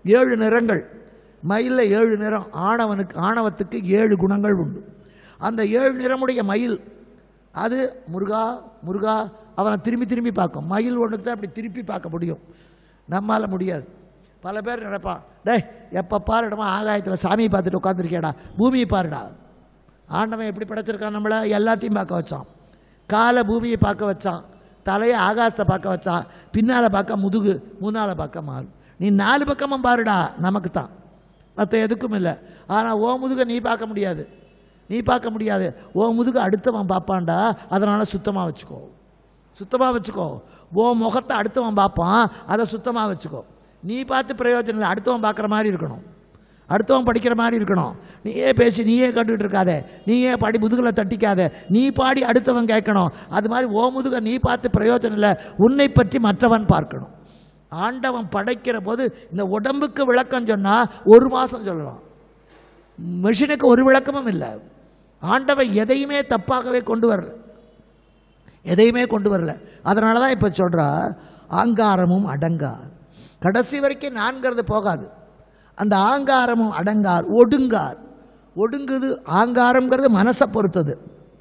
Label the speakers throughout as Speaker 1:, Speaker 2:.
Speaker 1: 7 நிறங்கள். மயிலில் 7 நிறம். ஆணவத்துக்கு 7 குணங்கள் உண்டு. அந்த 7 நிறமுடைய மயில் அது முருகா முருகா அவனை திரும்பி திரும்பி பார்க்கும். மயில் ஒன்றுக்கு தான் அப்படி திருப்பி பார்க்க முடியும், நம்மால் முடியாது. பல பேர் நினைப்பான், டேய் எப்போ பாருடமா ஆகாயத்தில் சாமியை பார்த்துட்டு உட்காந்துருக்கேடா, பூமியை பாருடா. ஆண்டவன் எப்படி படைச்சிருக்கான், நம்மளை எல்லாத்தையும் பார்க்க வச்சான். காலை பூமியை பார்க்க வச்சான், தலையை ஆகாசத்தை பார்க்க வச்சான், பின்னால் பார்க்க முதுகு, முன்னால் பார்க்க மாறு. நீ 4 பக்கமும் பாருடா, நமக்கு தான், மற்ற எதுக்கும் இல்லை. ஆனால் ஓ முதுகை நீ பார்க்க முடியாது, நீ பார்க்க முடியாது. ஓ முதுகு அடுத்தவன் பார்ப்பான்டா, அதனால் சுத்தமாக வச்சுக்கோ, சுத்தமாக வச்சுக்கோ. ஓ முகத்தை அடுத்தவன் பார்ப்பான், அதை சுத்தமாக வச்சுக்கோ. நீ பார்த்து பிரயோஜனம் இல்லை, அடுத்தவன் பார்க்குற மாதிரி இருக்கணும், அடுத்தவன் படிக்கிற மாதிரி இருக்கணும். நீயே பேசி நீயே கட்டுக்கிட்டு இருக்காத, நீயே பாடி முதுகில் தட்டிக்காத, நீ பாடி அடுத்தவன் கேட்கணும். அது மாதிரி ஓ முதுகை நீ பார்த்து பிரயோஜனம் இல்லை, உன்னை பற்றி மற்றவன் பார்க்கணும். ஆண்டவன் படைக்கிற போது இந்த உடம்புக்கு விளக்கம் சொன்னால் 1 மாதம் சொல்லலாம், மெஷினுக்கு ஒரு விளக்கமும் இல்லை. ஆண்டவன் எதையுமே தப்பாகவே கொண்டு வரல, எதையுமே கொண்டு வரல. அதனால தான் இப்போ சொல்கிறா ஆங்காரமும் அடங்கார். கடைசி வரைக்கும் நான்கிறது போகாது. அந்த ஆங்காரமும் அடங்கார், ஒடுங்கார். ஒடுங்குது ஆங்காரம்ங்கிறது மனசை பொறுத்தது.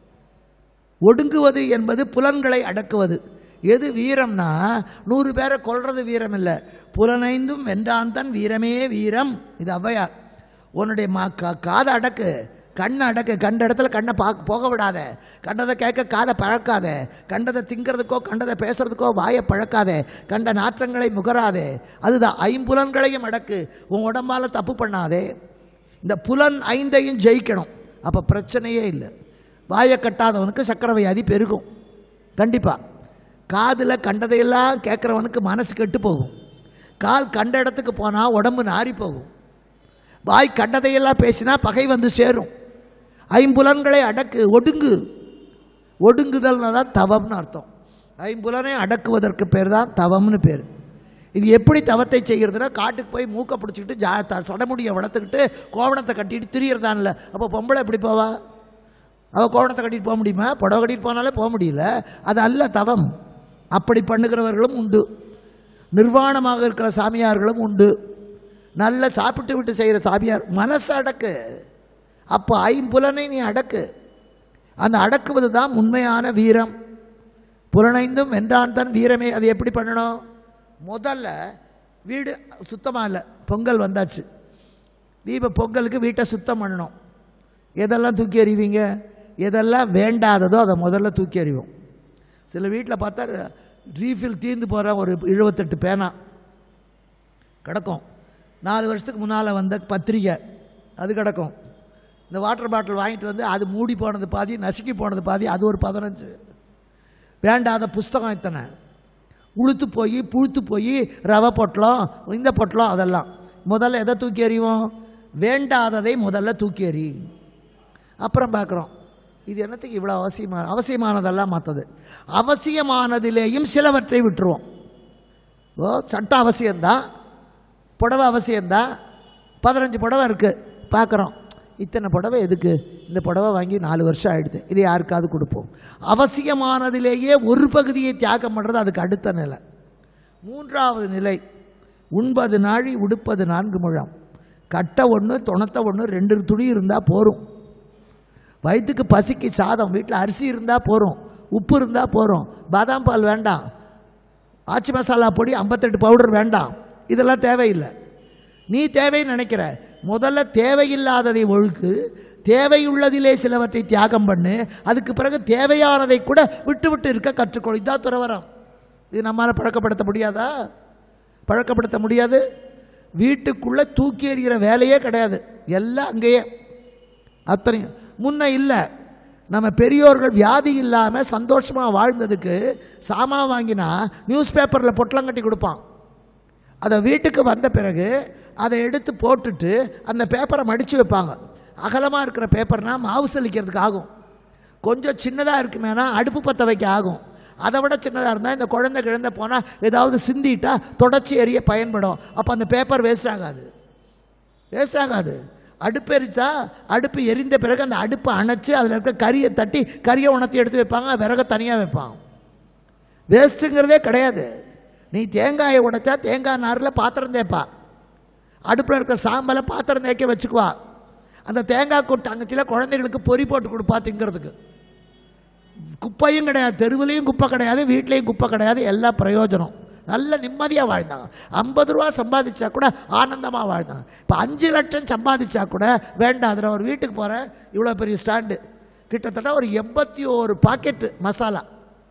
Speaker 1: ஒடுங்குவது என்பது புலன்களை அடக்குவது. எது வீரம்னா 100 பேரை கொல்றது வீரம் இல்லை, புலனைந்தும் வென்றான் தன் வீரமே வீரம். இது ஔவையார். உன்னுடைய காதை அடக்கு, கண்ணை அடக்கு, கண்ட இடத்துல கண்ணை போக விடாத, கண்டதை கேட்க காதை பழக்காத, கண்டதை திங்கிறதுக்கோ கண்டதை பேசுறதுக்கோ வாயை பழக்காதே, கண்ட நாற்றங்களை முகராதே. அதுதான் 5 புலன்களையும் அடக்கு, உன் உடம்பால் தப்பு பண்ணாதே. இந்த புலன் 5ஐயும் ஜெயிக்கணும், அப்போ பிரச்சனையே இல்லை. வாயை கட்டாதவனுக்கு சக்கரை வியாதி பெருகும் கண்டிப்பாக. காதில் கண்டதையெல்லாம் கேட்குறவனுக்கு மனசு கெட்டு போகும். கால் கண்ட இடத்துக்கு போனால் உடம்பு நாரி போகும். வாய் கண்டதையெல்லாம் பேசினா பகை வந்து சேரும். 5 புலன்களை அடக்கு, ஒடுங்கு. ஒடுங்குதல்னா தான் தவம்னு அர்த்தம். 5 புலனை அடக்குவதற்கு பேர் தான் தவம்னு பேர். இது எப்படி தவத்தை செய்கிறதுனா, காட்டுக்கு போய் மூக்கை பிடிச்சிக்கிட்டு சடமுடியை வளர்த்துக்கிட்டு கோவணத்தை கட்டிட்டு திரியறதான் இல்லை. அப்போ பொம்பளை எப்படி போவா? அவள் கோவணத்தை கட்டிட்டு போக முடியுமா? புடவை கட்டிட்டு போனாலே போக முடியல. அது அல்ல தவம். அப்படி பண்ணுகிறவர்களும் உண்டு. நிர்வாணமாக இருக்கிற சாமியார்களும் உண்டு. நல்ல சாப்பிட்டு விட்டு செய்கிற சாமியார். மனசு அடக்கு. அப்போ 5 புலனை நீ அடக்கு. அந்த அடக்குவது தான் உண்மையான வீரம். புலனைந்தும் வென்றான் தன் வீரமே. அது எப்படி பண்ணணும்? முதல்ல வீடு சுத்தமாக இல்லை, பொங்கல் வந்தாச்சு, பொங்கலுக்கு வீட்டை சுத்தம் பண்ணணும். எதெல்லாம் தூக்கி எறிவீங்க? எதெல்லாம் வேண்டாததோ அதை முதல்ல தூக்கி எறிவோம். சில வீட்டில் பார்த்தா ரீஃபில் தீர்ந்து போகிற ஒரு 78 பேனா கிடக்கும். 4 வருஷத்துக்கு முன்னால் வந்த பத்திரிக்கை அது கிடக்கும். இந்த வாட்டர் பாட்டில் வாங்கிட்டு வந்து அது மூடி போனது பாதி, நசுக்கி போனது பாதி, அது ஒரு 15. வேண்டாத புஸ்தகம் இத்தனை, உளுத்து போய் புழுத்து போய் ரவை பொட்டலம் இந்த பொட்டலம், அதெல்லாம் முதல்ல எதை தூக்கி எறிவோம்? வேண்டாததை முதல்ல தூக்கி எறி. அப்புறம் பார்க்குறோம் இது என்னத்துக்கு இவ்வளோ அவசியமானதெல்லாம் மற்றது. அவசியமானதிலேயும் சிலவற்றை விட்டுருவோம். சட்டம் அவசியம்தான், புடவை அவசியம்தான். 15 புடவை இருக்குது, பார்க்குறோம் இத்தனை புடவை எதுக்கு? இந்த புடவை வாங்கி 4 வருஷம் ஆகிடுது, இது யாருக்காவது கொடுப்போம். அவசியமானதிலேயே ஒரு பகுதியை தியாகம் பண்ணுறது அதுக்கு அடுத்த நிலை. 3வது நிலை, உண்பது நாழி உடுப்பது 4 முழம். கட்டை 1 துணத்தை 1 2 துணி இருந்தால் போகும். வயிற்றுக்கு பசிக்கு சாதம், வீட்டில் அரிசி இருந்தால் போகிறோம், உப்பு இருந்தால் போகிறோம், பாதாம் பால் வேண்டாம், ஆச்சி மசாலா பொடி 58 பவுடர் வேண்டாம், இதெல்லாம் தேவையில்லை. நீ தேவைன்னு நினைக்கிற, முதல்ல தேவையில்லாததை ஒழுக்கு, தேவையுள்ளதிலே சிலவற்றை தியாகம் பண்ணு, அதுக்கு பிறகு தேவையானதை கூட விட்டு விட்டு இருக்க கற்றுக்கொள். இதான் துறவரம். இது நம்மளால் பழக்கப்படுத்த முடியாதா? பழக்கப்படுத்த முடியாது. வீட்டுக்குள்ளே தூக்கி எறிகிற வேலையே கிடையாது, எல்லாம் அங்கேயே. அத்தனையும் முன்ன இல்லை. நம்ம பெரியோர்கள் வியாதி இல்லாமல் சந்தோஷமாக வாழ்ந்ததுக்கு சாமான் வாங்கினா நியூஸ் பேப்பரில் பொட்டலம் கட்டி கொடுப்பான். அதை வீட்டுக்கு வந்த பிறகு அதை எடுத்து போட்டுட்டு அந்த பேப்பரை மடித்து வைப்பாங்க. அகலமாக இருக்கிற பேப்பர்னால் மாவு சலிக்கிறதுக்கு ஆகும், கொஞ்சம் சின்னதாக இருக்குமேனா அடுப்பு பற்ற வைக்க ஆகும். அதை விட சின்னதாக இருந்தால் இந்த குழந்தை கிழந்த போனால் ஏதாவது சிந்திட்டா தொடச்சி எறிய பயன்படும். அப்போ அந்த பேப்பர் வேஸ்ட் ஆகாது, வேஸ்ட் ஆகாது. அடுப்பு எரிச்சா அடுப்பு எரிந்த பிறகு அந்த அடுப்பை அணைச்சி அதில் இருக்க கறியை தட்டி கறியை உணர்த்தி எடுத்து வைப்பாங்க, விறகு தனியாக வைப்பாங்க. வேஸ்ட்டுங்கிறதே கிடையாது. நீ தேங்காயை உடைச்சா தேங்காய் நாரில் பாத்திரம் தேய்ப்பா, அடுப்பில் இருக்கிற சாம்பலை பாத்திரம் தேய்க்க வச்சுக்குவா. அந்த தேங்காய் கூட்டு தங்கச்சியில் குழந்தைகளுக்கு பொறி போட்டு கொடுப்பா திங்கிறதுக்கு. குப்பையும் கிடையாது, தெருவிலையும் குப்பை கிடையாது, வீட்லேயும் குப்பை கிடையாது, எல்லா பிரயோஜனம். நல்ல நிம்மதியாக வாழ்ந்தாங்க. 50 ரூபா சம்பாதிச்சா கூட ஆனந்தமாக வாழ்ந்தாங்க. இப்போ 5 லட்சம் சம்பாதிச்சா கூட வேண்டாம். அதில் ஒரு வீட்டுக்கு போகிறேன், இவ்வளோ பெரிய ஸ்டாண்டு, கிட்டத்தட்ட ஒரு 81 பாக்கெட்டு மசாலா,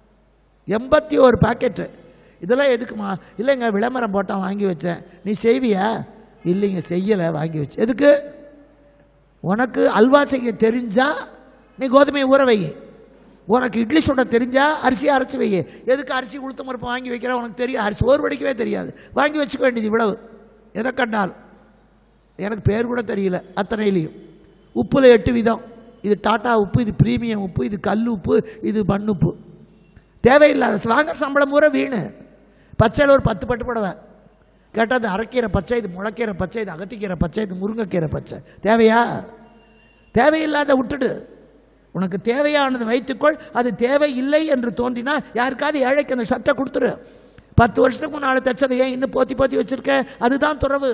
Speaker 1: 81 பாக்கெட்டு. இதெல்லாம் எதுக்குமா? இல்லைங்க விளம்பரம் போட்டால் வாங்கி வச்சேன். நீ செய்வியா? இல்லைங்க செய்யலை, வாங்கி வச்சு. எதுக்கு? உனக்கு அல்வா செய்ய தெரிஞ்சா நீ கோதுமையை ஊற வை, உனக்கு இட்லி சுட தெரிஞ்சா அரிசியை அரைச்சி வை. எதுக்கு அரிசி உளுத்த மறுப்பு வாங்கி வைக்கிற? உனக்கு தெரியும், அரிசி சோறு வடிக்கவே தெரியாது, வாங்கி வச்சுக்க வேண்டியது இவ்வளவு. எதை கண்டால் எனக்கு பேர் கூட தெரியல அத்தனையிலையும். உப்பில் 8 விதம். இது டாட்டா உப்பு, இது பிரீமியம் உப்பு, இது கல் உப்பு, இது மண் உப்பு. தேவையில்லாத வாங்குற சம்பளம் பூரா வீணு. பச்சையில் ஒரு 10 பட்டு புடவை கேட்டால் அது அரைக்கீரை பச்சை, இது முளைக்கீரை பச்சை, இது அகத்திக்கீரை பச்சை, இது முருங்கைக்கீரை பச்சை. தேவையா? தேவையில்லாத விட்டுடு. உனக்கு தேவையானது வைத்துக்கொள். அது தேவையில்லை என்று தோன்றினா யாருக்காவது ஏழைக்கு அந்த சட்டை கொடுத்துரு. 10 வருஷத்துக்கு முன்னால் தைச்சதை ஏன் இன்னும் போத்தி போத்தி வச்சிருக்க? அதுதான் துறவு.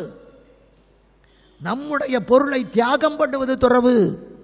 Speaker 1: நம்முடைய பொருளை தியாகம் பண்ணுவது துறவு.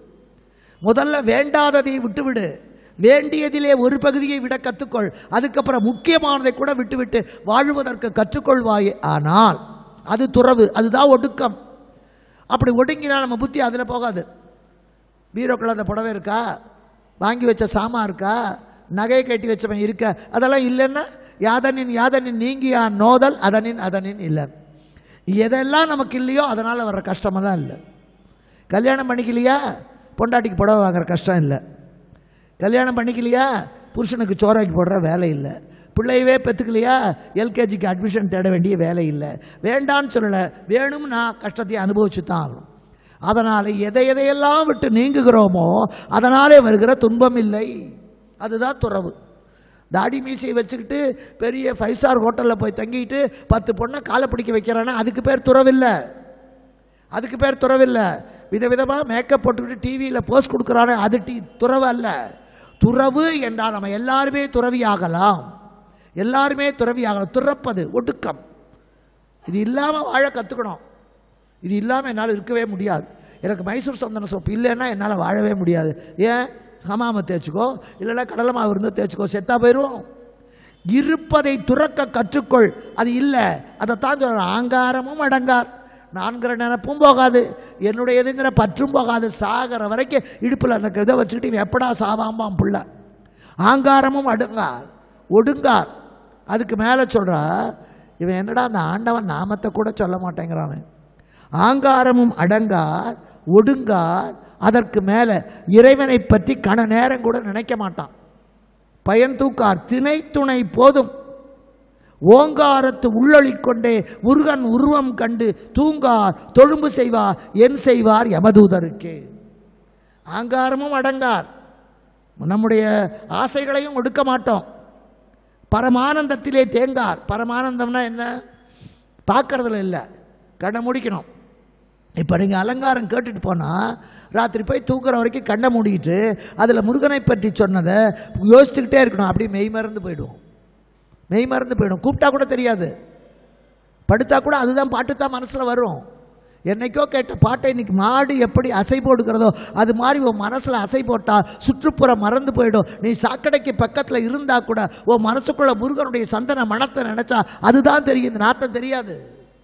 Speaker 1: முதல்ல வேண்டாததை விட்டுவிடு, வேண்டியதிலே ஒரு பகுதியை விட கற்றுக்கொள். அதுக்கப்புறம் முக்கியமானதை கூட விட்டுவிட்டு வாழ்வதற்கு கற்றுக்கொள்வாயே. ஆனால் அது துறவு, அதுதான் ஒடுக்கம். அப்படி ஒடுங்கினா நம்ம புத்தி அதில் போகாது. பீரோக்குள்ள அந்த புடவை இருக்கா, வாங்கி வச்ச சாமான் இருக்கா, நகையை கட்டி வச்சவன் இருக்க, அதெல்லாம் இல்லைன்னா யாதனின் யாதனின் நீங்கியா நோதல் அதனின் அதனின் இல்லை. எதெல்லாம் நமக்கு இல்லையோ அதனால் வர்ற கஷ்டமெல்லாம் இல்லை. கல்யாணம் பண்ணிக்கலையா பொண்டாட்டிக்கு புடவை வாங்குற கஷ்டம் இல்லை. கல்யாணம் பண்ணிக்கலையா புருஷனுக்கு சோறாக்கி போடுற வேலை இல்லை. பிள்ளையவே பெற்றுக்கலையா எல்கேஜிக்கு அட்மிஷன் தேட வேண்டிய வேலை இல்லை. வேண்டான்னு சொல்லலை, வேணும்னா கஷ்டத்தை அனுபவிச்சு தான் ஆகணும். அதனால் எதையெல்லாம் விட்டு நீங்குகிறோமோ அதனாலே வருகிற துன்பம் இல்லை. அதுதான் துறவு. தாடி மீசையை வச்சுக்கிட்டு பெரிய 5 ஸ்டார் ஹோட்டலில் போய் தங்கிட்டு 10 பொண்ணை காலை பிடிக்க வைக்கிறானா அதுக்கு பேர் துறவில்லை. அதுக்கு பேர் துறவில்லை. விதவிதமாக மேக்கப் போட்டுக்கிட்டு டிவியில் போஸ்ட் கொடுக்குறானே அது துறவு அல்ல. துறவு என்றால் நம்ம எல்லாருமே துறவியாகலாம், எல்லாருமே துறவியாகலாம். துறப்பது ஒடுக்கம். இது இல்லாமல் வாழ கற்றுக்கணும். இது இல்லாமல் என்னால் இருக்கவே முடியாது. எனக்கு மைசூர் சந்தன சோப்பு இல்லைன்னா என்னால் வாழவே முடியாது. ஏன்? ஹமாமை தேய்ச்சிக்கோ, இல்லைன்னா கடலை மாவு இருந்தால் தேய்ச்சிக்கோ, செத்தா போயிடும். இருப்பதை துறக்க கற்றுக்கொள். அது இல்லை, அதைத்தான் சொல்கிற. ஆங்காரமும் அடங்கார். நான்கிற நினைப்பும் போகாது, என்னுடையதுங்கிற பற்றும் போகாது. சாகிற வரைக்கும் இடுப்பில் அந்த இதை வச்சுக்கிட்டு இவன் எப்படா சாவாம்பான் புள்ள. ஆங்காரமும் அடங்கார் ஒடுங்கார். அதுக்கு மேலே சொல்கிறா இவன் என்னடா அந்த ஆண்டவன் நாமத்தை கூட சொல்ல மாட்டேங்கிறான். ஆங்காரமும் அடங்கார் ஒடுங்கார். அதற்கு மேலே இறைவனை பற்றி கண நேரம் கூட நினைக்க மாட்டான். பயன் தூக்கார் திணை துணை போதும். ஓங்காரத்து உள்ளொளி கொண்டே முருகன் உருவம் கண்டு தூங்கார் தொழும்பு செய்வார் என் செய்வார் யமதூதருக்கே. ஆங்காரமும் அடங்கார். நம்முடைய ஆசைகளையும் ஒடுக்க மாட்டோம். பரமானந்தத்திலே தேங்கார். பரமானந்தம்னா என்ன? பார்க்கறதுல இல்லை, கண்ணை முடிக்கணும். இப்போ நீங்கள் அலங்காரம் கேட்டுட்டு போனால் ராத்திரி போய் தூக்குற வரைக்கும் கண்ணை மூடிக்கிட்டு அதில் முருகனை பற்றி சொன்னதை யோசிச்சுக்கிட்டே இருக்கணும். அப்படியே மெய் மறந்து போயிடுவோம், மெய் மறந்து போயிடும். கூப்பிட்டா கூட தெரியாது, படுத்தா கூட அதுதான் பாட்டு தான் மனசில் வரும். என்னைக்கோ கேட்ட பாட்டை இன்னைக்கு மாடு எப்படி அசை போடுகிறதோ அது மாதிரி உன் மனசில் அசை போட்டால் சுற்றுப்புறம் மறந்து போயிடும். நீ சாக்கடைக்கு பக்கத்தில் இருந்தால் கூட உன் மனசுக்குள்ள முருகனுடைய சந்தன மனத்தை நினச்சா அதுதான் தெரியும், இந்த நாட்டம் தெரியாது.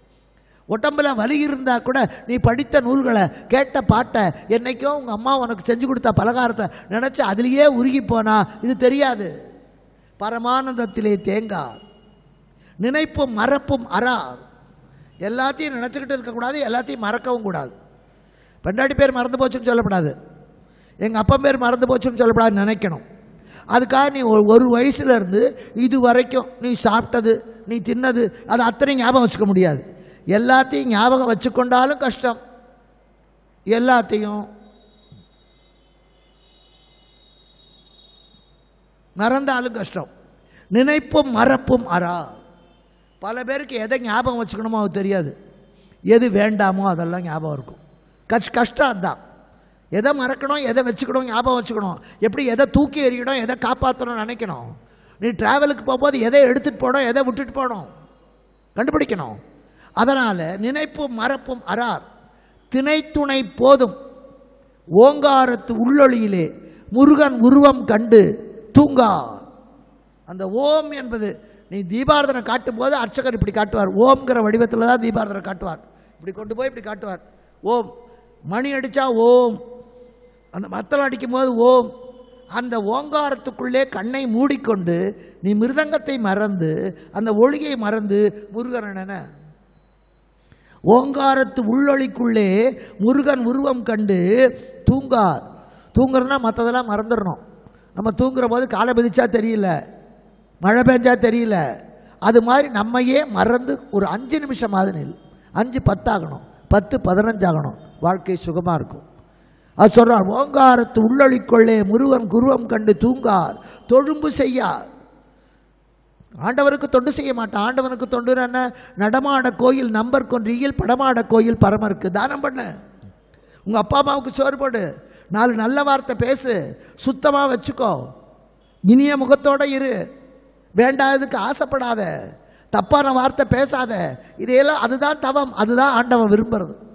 Speaker 1: உடம்புல வலி இருந்தால் கூட நீ படித்த நூல்களை கேட்ட பாட்டை என்னைக்கோ உங்கள் அம்மா உனக்கு செஞ்சு கொடுத்த பலகாரத்தை நினச்சி அதுலேயே உருகி போனா இது தெரியாது. பரமானந்தத்திலே தேங்கார் நினைப்பும் மறப்பும் அறார். எல்லாத்தையும் நினச்சிக்கிட்டு இருக்கக்கூடாது, எல்லாத்தையும் மறக்கவும் கூடாது. பெண்டாட்டி பேர் மறந்து போச்சுன்னு சொல்லக்கூடாது, எங்கள் அப்பா பேர் மறந்து போச்சுன்னு சொல்லக்கூடாது, நினைக்கணும். அதுக்காக நீ ஒரு வயசுலேருந்து இது வரைக்கும் நீ சாப்பிட்டது நீ தின்னது அது அத்தனை ஞாபகம் வச்சுக்க முடியாது. எல்லாத்தையும் ஞாபகம் வச்சுக்கொண்டாலும் கஷ்டம், எல்லாத்தையும் மறந்தாலும் கஷ்டம். நினைப்பும் மறப்பும் அரா. பல பேருக்கு எதை ஞாபகம் வச்சுக்கணுமோ அது தெரியாது, எது வேண்டாமோ அதெல்லாம் ஞாபகம் இருக்கும். கஷ்டம் அதுதான். எதை மறக்கணும் எதை வச்சுக்கணும் ஞாபகம் வச்சுக்கணும். எப்படி எதை தூக்கி எறியணும் எதை காப்பாற்றணும்னு நினைக்கணும். நீ ட்ராவலுக்கு போகும்போது எதை எடுத்துகிட்டு போகணும் எதை விட்டுட்டு போகணும் கண்டுபிடிக்கணும். அதனால் நினைப்பும் மறப்பும் அறார் திணைத்துணை போதும் ஓங்காரத்து உள்ளொளியிலே முருகன் உருவம் கண்டு தூங்கா. அந்த ஓம் என்பது நீ தீபாரதனை காட்டும் போது அர்ச்சகர் இப்படி காட்டுவார். ஓம்ங்கிற வடிவத்தில் தான் தீபாரதனை காட்டுவார். இப்படி கொண்டு போய் இப்படி காட்டுவார். ஓம் மணி அடித்தா ஓம், அந்த மத்தளம் அடிக்கும் போது ஓம். அந்த ஓங்காரத்துக்குள்ளே கண்ணை மூடிக்கொண்டு நீ மிருதங்கத்தை மறந்து அந்த ஒளியை மறந்து முருகன ஓங்காரத்து உள்ளொளிக்குள்ளே முருகன் உருவம் கண்டு தூங்கார். தூங்குறதுனா மற்றதெல்லாம் மறந்துடணும். நம்ம தூங்குற போது காலை மிதிச்சா தெரியல, மழை பெஞ்சா தெரியல, அது மாதிரி நம்மையே மறந்து ஒரு 5 நிமிஷம் ஆகுது. 5 10 ஆகணும், 10 15 ஆகணும், வாழ்க்கை சுகமாக இருக்கும். அது சொல்றார், ஓங்காரத்து உள்ளொளிக்குள்ளே முருகன் குருவம் கண்டு தூங்கார் தொழும்பு செய்யார். ஆண்டவருக்கு தொண்டு செய்ய மாட்டான். ஆண்டவனுக்கு தொண்டு என்ன? நடமாட கோயில் நம்பர் கொன்றியில் படமாட கோயில் பரமருக்கு தானம் பண்ண, உங்கள் அப்பா அம்மாவுக்கு சோறு போடு, 4 நல்ல வார்த்தை பேசு, சுத்தமாக வச்சுக்கோ, இனிய முகத்தோடு இரு, வேண்டாததுக்கு ஆசைப்படாத, தப்பான வார்த்தை பேசாத. இதையெல்லாம் அதுதான் தவம், அதுதான் ஆண்டவன் விரும்புறது.